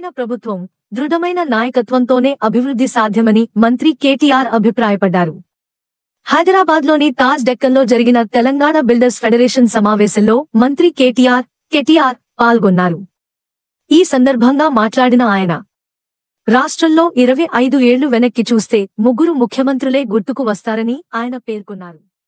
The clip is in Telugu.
బలమైన ప్రభుత్వం, దృఢమైన నాయకత్వంతోనే అభివృద్ధి సాధ్యమని మంత్రి కేటీఆర్ అభిప్రాయపడ్డారు. హైదరాబాద్లోని తాజ్ డెక్కన్లో జరిగిన తెలంగాణ బిల్డర్స్ ఫెడరేషన్ సమావేశంలో మంత్రి కేటీఆర్ పాల్గొన్నారు. ఈ సందర్భంగా మాట్లాడిన ఆయన, రాష్ట్రంలో 25 ఏళ్లు వెనక్కి చూస్తే 3 ముఖ్యమంత్రులే గుర్తుకు వస్తారని ఆయన పేర్కొన్నారు.